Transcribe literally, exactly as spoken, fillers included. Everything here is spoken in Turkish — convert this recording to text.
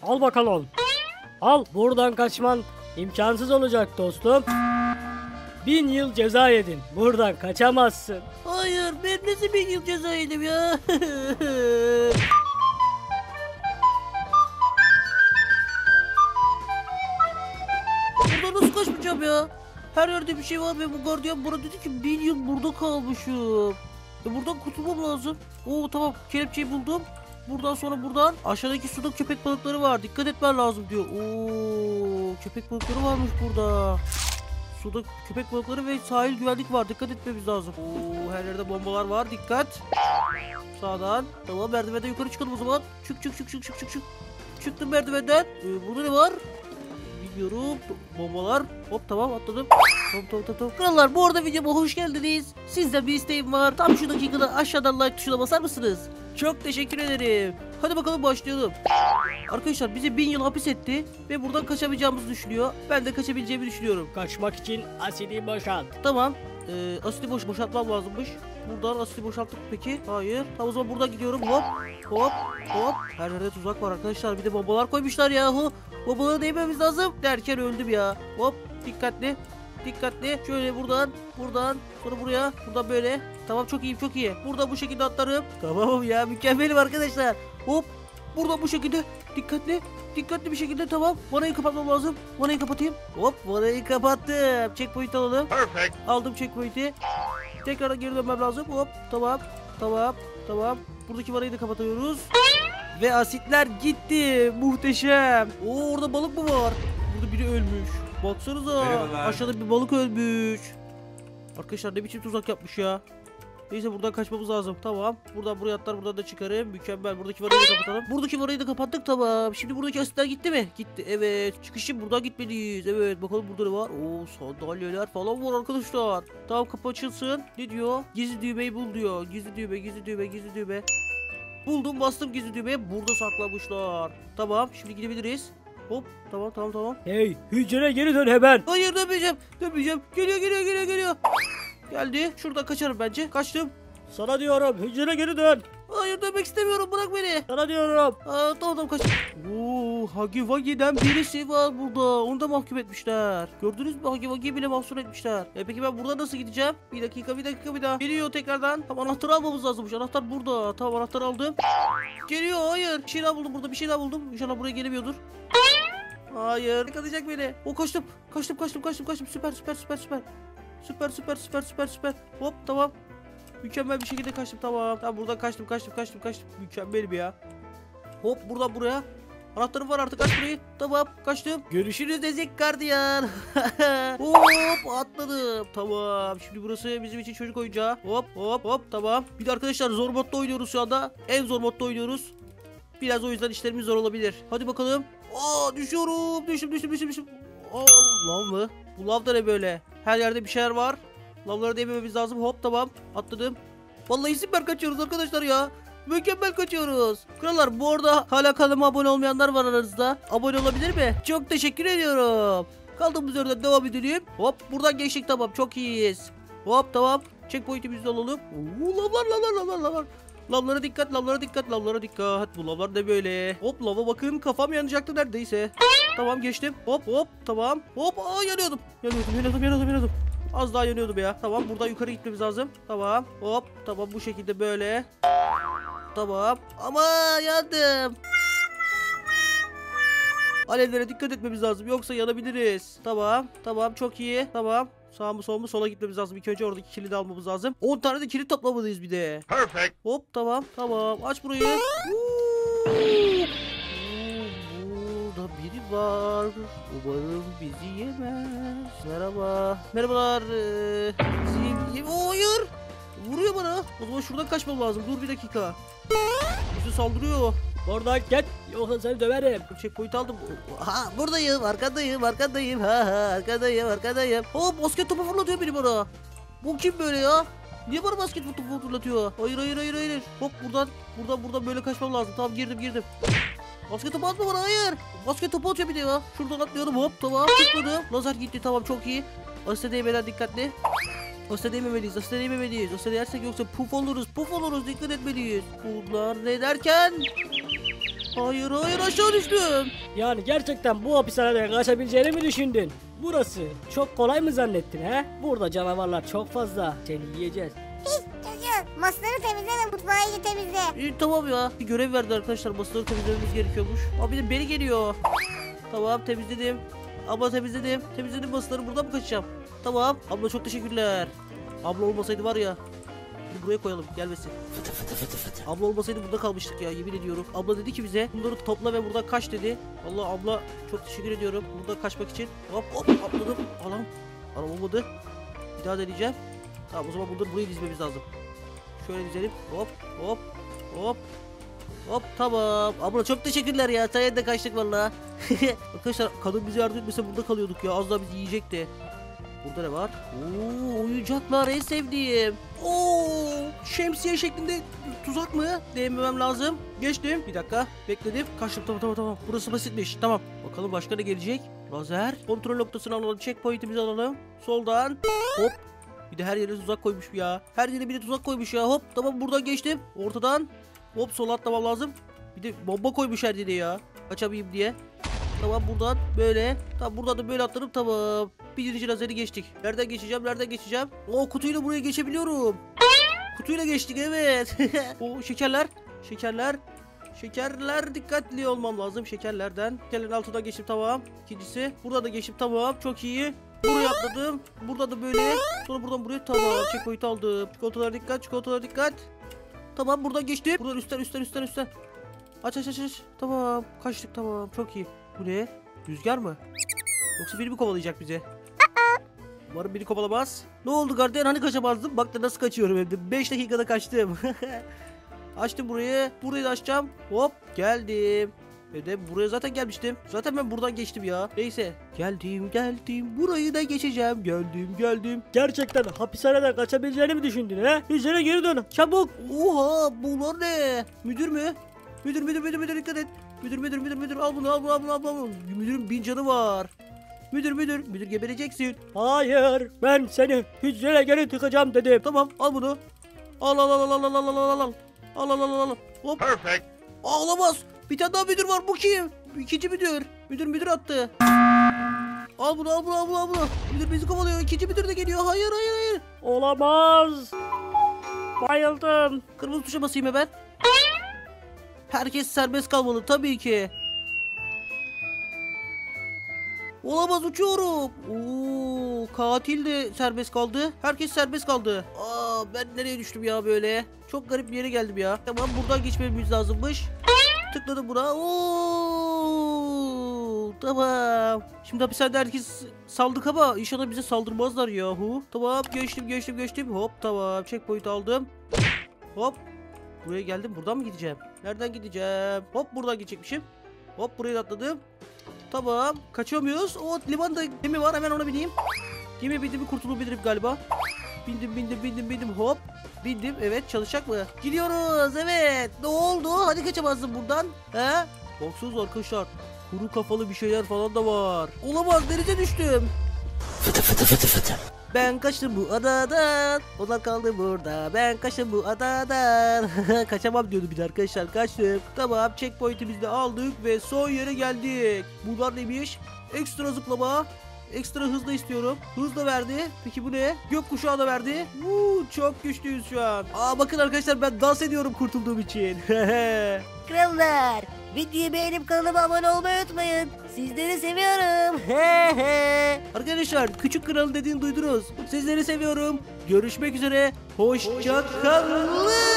Al bakalım. Al, buradan kaçman imkansız olacak dostum. Bin yıl ceza yedin. Buradan kaçamazsın. Hayır, ben nasıl bin yıl ceza yedim ya? Burada nasıl kaçmayacağım ya? Her yerde bir şey var ve bu gardiyan bana dedi ki bin yıl burada kalmışım. E buradan kurtulmam lazım. Oo tamam, kelepçeyi buldum. Buradan sonra buradan aşağıdaki suda köpek balıkları var. Dikkat etmen lazım diyor. Oo köpek balıkları varmış burada. Suda köpek balıkları ve sahil güvenlik var. Dikkat etmemiz lazım. Oo her yerde bombalar var. Dikkat. Sağdan. Tamam, merdivenden yukarı çıkalım o zaman. Çık çık çık çık çık çık çık. Çıktım merdivenden. Ee, burada ne var? Bilmiyorum. Bombalar. Hop tamam, atladım. Tamam tamam tamam. tamam. Krallar, bu arada videoma hoş geldiniz. Sizden bir isteğim var. Tam şu dakikada aşağıdan like tuşuna basar mısınız? Çok teşekkür ederim. Hadi bakalım başlayalım. Arkadaşlar bize bin yıl hapis etti ve buradan kaçamayacağımızı düşünüyor. Ben de kaçabileceğimi düşünüyorum. Kaçmak için asidi boşalt. Tamam. Ee, asidi boş boşaltmam lazımmış. Buradan asidi boşalttık peki. Hayır. Tamam, o zaman buradan gidiyorum. Hop hop hop. Her yerde tuzak var arkadaşlar. Bir de bombalar koymuşlar yahu. Bombaları değmemiz lazım derken öldüm ya. Hop, dikkatli. Dikkatli. Şöyle buradan, buradan, sonra buraya, buradan böyle. Tamam, çok iyiyim, çok iyi. Burada bu şekilde atlarım. Tamam ya, mükemmelim arkadaşlar. Hop. Buradan bu şekilde dikkatli, dikkatli bir şekilde, tamam. Vanayı kapatmam lazım. Vanayı kapatayım. Hop, vanayı kapattım. Checkpoint alalım. Perfect. Aldım checkpoint'i. Tekrar geri dönmem lazım. Hop, tamam. Tamam, tamam. Buradaki vanayı da kapatıyoruz. Ve asitler gitti. Muhteşem. Oo, orada balık mı var? Burada biri ölmüş. Baksanıza. Merhabalar. Aşağıda bir balık ölmüş. Arkadaşlar ne biçim tuzak yapmış ya. Neyse, buradan kaçmamız lazım. Tamam. Buradan buraya atlar, buradan da çıkarım. Mükemmel. Buradaki varayı da kapatalım. Buradaki varayı da kapattık, tamam. Şimdi buradaki asitler gitti mi? Gitti. Evet. Çıkışım buradan gitmeliyiz. Evet. Bakalım burada ne var? Oo, sandalyeler falan var arkadaşlar. Tamam, kapı açılsın. Ne diyor? Gizli düğmeyi bul diyor. Gizli düğme, gizli düğme, gizli düğme. Buldum, bastım gizli düğmeye. Burada saklamışlar. Tamam. Şimdi gidebiliriz. Hop, tamam tamam tamam. Hey, hücrene geri dön hemen. Hayır, dönmeyeceğim. Dönmeyeceğim. Geliyor geliyor geliyor geliyor. Geldi. Şuradan kaçarım bence. Kaçtım. Sana diyorum, hücrene geri dön. Hayır, dönmek istemiyorum. Bırak beni. Sana diyorum. Aa, tamam tamam, kaç. Oo, Huggy Wuggy'den birisi var burada. Onu da mahkum etmişler. Gördünüz mü? Huggy Wuggy'yi bile mahsur etmişler. E peki ben buradan nasıl gideceğim? Bir dakika bir dakika bir daha. Geliyor tekrardan. Tamam, anahtarı almamız lazımmış. Anahtar burada. Tamam, anahtarı aldım. Geliyor, hayır. Bir şey daha buldum burada. Bir şey daha buldum. İnşallah buraya gelemiyordur. Hayır. Yakalayacak beni. O kaçtım. Kaçtım kaçtım kaçtım kaçtım. Süper süper süper süper. Süper süper süper süper süper. Hop, tamam. Mükemmel bir şekilde kaçtım, tamam. Tamam, buradan kaçtım kaçtım kaçtım kaçtım. Mükemmel bir ya. Hop, buradan buraya. Anahtarım var artık, aç burayı. Tamam, kaçtım. Görüşürüz ezik gardiyan. Hop, atladım. Tamam, şimdi burası bizim için çocuk oyuncağı. Hop hop hop, tamam. Bir de arkadaşlar zor modda oynuyoruz şu anda. En zor modda oynuyoruz. Biraz o yüzden işlerimiz zor olabilir. Hadi bakalım. Aa, düşüyorum. Düştüm düştüm düştüm düştüm. Aa, lav mı? Bu lav da ne böyle? Her yerde bir şeyler var. Lavlara değmememiz lazım. Hop, tamam. Atladım. Vallahi süper kaçıyoruz arkadaşlar ya. Mükemmel kaçıyoruz. Krallar, bu arada hala kanalıma abone olmayanlar var aranızda. Abone olabilir mi? Çok teşekkür ediyorum. Kaldığımız yerden devam edelim. Hop, buradan geçtik, tamam. Çok iyiyiz. Hop, tamam. Checkpoint'imizi alalım. Oo, lavlar lavlar lavlar lavlar. Lavlara dikkat, lavlara dikkat, lavlara dikkat. Bu lavlar ne böyle? Hop, lava bakın, kafam yanacaktı neredeyse. Tamam, geçtim. Hop hop, tamam. Hop, aa, yanıyordum. Yanıyordum, yanıyordum, yanıyordum, yanıyordum. Az daha yanıyordum ya. Tamam, buradan yukarı gitmemiz lazım. Tamam. Hop, tamam, bu şekilde böyle. Tamam. Ama yandım. Alevlere dikkat etmemiz lazım, yoksa yanabiliriz. Tamam. Tamam, çok iyi. Tamam. Sağ mı sol mu? Sola gitmemiz lazım. İlk önce oradaki kilidi almamız lazım. on tane de kilit toplamalıyız bir de. Perfect. Hop, tamam. Tamam. Aç burayı. Burada biri var. Umarım bizi yemez. Merhaba. Merhabalar. Ee, bizi yem Hayır. Vuruyor bana. O zaman şuradan kaçmam lazım. Dur bir dakika. Bizi saldırıyor. Oradan git, yoksa seni döverim. Checkpoint aldım. Ha, buradayım. Arkadayım. Arkadayım. Ha ha. Arkadayım. Arkadayım. Hop, basket topu fırlatıyor biri bana. Bu kim böyle ya? Niye bana basket topu fırlatıyor? Hayır hayır hayır hayır. Hop, buradan buradan buradan böyle kaçmam lazım. Tamam, girdim girdim. Basket topu atma bana, hayır. Basket topu atıyor bir de ya. Şuradan atlıyorum, hop, tamam, çıkmadı. Lazer gitti, tamam, çok iyi. Asite değmeden dikkatli. Asite değmemeliyiz, asite değmemeliyiz. Asite yersek yoksa puf oluruz, puf oluruz, dikkat etmeliyiz. Bunlar ne derken? Hayır hayır aşağı düştüm. Yani gerçekten bu hapishaneden kaçabileceğini mi düşündün? Burası çok kolay mı zannettin he? Burada canavarlar çok fazla. Seni yiyeceğiz. Çocuğum masaları temizle ve mutfağı iyice temizle. İyi tamam ya. Bir görev verdi arkadaşlar. Masaları temizlememiz gerekiyormuş. Abi de beni geliyor. Tamam temizledim. Abla temizledim. Temizledim masaları. Buradan mı kaçacağım? Tamam. Abla çok teşekkürler. Abla olmasaydı var ya. Bunu buraya koyalım. Gelmesin. Abla olmasaydı burada kalmıştık ya. Yemin ediyorum. Abla dedi ki bize bunları topla ve buradan kaç dedi. Allah abla çok teşekkür ediyorum. Buradan kaçmak için. Hop hop atladım. Anam. Anam olmadı. Bir daha deneyeceğim. Tamam o zaman bunları buraya dizmemiz lazım. Şöyle dizelim. Hop hop hop. Hop tamam. Abla çok teşekkürler ya. Sayende kaçtık valla. Arkadaşlar kadın bize yardım etmese burada kalıyorduk ya. Az daha bizi yiyecekti. Burada ne var? Oo, oyuncaklar en sevdiğim. Oo, şemsiye şeklinde tuzak mı? Değmemem lazım. Geçtim. Bir dakika. Bekledim. Kaçtım. Tamam tamam tamam. Burası basitmiş. Tamam. Bakalım başka ne gelecek? Lazer. Kontrol noktasını alalım. Checkpoint'imizi alalım. Soldan. Hop. Bir de her yere tuzak koymuş ya. Her yere bir de tuzak koymuş ya. Hop tamam buradan geçtim. Ortadan. Hop sola atlamam lazım. Bir de bomba koymuş her yere ya. Kaçamayayım diye. Tamam buradan böyle. Tamam buradan da böyle atlarım tamam. Birinci lazeri geçtik. Nereden geçeceğim? Nereden geçeceğim? O kutuyla buraya geçebiliyorum. Kutuyla geçtik evet. O şekerler. Şekerler. Şekerler dikkatli olmam lazım şekerlerden. Şekerlerin altından geçtim tamam. İkincisi. Burada da geçtim tamam. Çok iyi. Buraya atladım. Burada da böyle. Sonra buradan buraya tamam. Checkpoint aldım. Çikolatalara dikkat. Çikolatalara dikkat. Tamam buradan geçtim. Buradan üstten üstten üstten üstten. Aç aç aç aç. Tamam. Kaçtık tamam. Çok iyi. Bu ne? Rüzgar mı? Yoksa biri mi kovalayacak bizi? Umarım biri kovalamaz. Ne oldu gardiyan hani kaçamazdım? Bak da nasıl kaçıyorum hem de. beş dakikada kaçtım. Açtım burayı. Burayı da açacağım. Hop geldim. Ve de buraya zaten gelmiştim. Zaten ben buradan geçtim ya. Neyse. Geldim geldim. Burayı da geçeceğim. Geldim geldim. Gerçekten hapishaneden kaçabileceğini mi düşündün he? Hücrene geri dön çabuk. Oha bunlar ne? Müdür mü? Müdür müdür müdür müdür dikkat et. Müdür müdür müdür müdür al bunu al bunu al bunu al bunu. Müdürün bin canı var. Müdür müdür müdür gebereceksin. Hayır ben seni hücrene geri tıkacağım dedim. Tamam al bunu. Al al al al al al al al al al. Al al al al. Hop. Perfect. Ağlamaz. Bir tane daha müdür var bu kim? İkinci müdür. Müdür müdür attı. Al bunu al bunu al bunu al bunu. Müdür bizi kovalıyor. İkinci müdür de geliyor. Hayır hayır hayır. Olamaz. Bayıldım. Kırmızı tuşa basayım hemen. Herkes serbest kalmalı tabii ki. Olamaz uçuyorum. Oo, katil de serbest kaldı. Herkes serbest kaldı. Aa, ben nereye düştüm ya böyle? Çok garip bir yere geldim ya. Tamam buradan geçmemiz lazımmış. Tıkladım buna. Oo, tamam. Şimdi hapishanede herkes saldık ama inşallah bize saldırmazlar yahu. Tamam geçtim geçtim geçtim. Hop tamam checkpoint aldım. Hop. Buraya geldim. Buradan mı gideceğim? Nereden gideceğim? Hop buradan gidecekmişim. Hop buraya da atladım. Tamam. Kaçıyor muyuz? O limanda gemi var. Hemen ona bineyim. Gemi bindim kurtulabilirim galiba. Bindim bindim bindim bindim. Hop. Bindim. Evet çalışacak mı? Gidiyoruz. Evet. Ne oldu? Hadi kaçamazsın buradan. He? Baksanıza arkadaşlar. Kuru kafalı bir şeyler falan da var. Olamaz. Denize düştüm. Fıtı fıtı fıtı fıtı. Ben kaçtım bu adadan. Onlar kaldı burada. Ben kaçtım bu adadan. Kaçamam diyordu bir de arkadaşlar. Kaçtık. Tamam checkpoint'imizi de aldık ve son yere geldik. Bunlar neymiş? Ekstra zıplama. Ekstra hızla istiyorum. Hız da verdi. Peki bu ne? Gökkuşağı da verdi. Woo, çok güçlüyüz şu an. Aa bakın arkadaşlar ben dans ediyorum kurtulduğum için. Krallar, videoyu beğenip kanalıma abone olmayı unutmayın. Sizleri seviyorum. Arkadaşlar küçük kral dediğini duydunuz. Sizleri seviyorum. Görüşmek üzere. Hoşça kalın.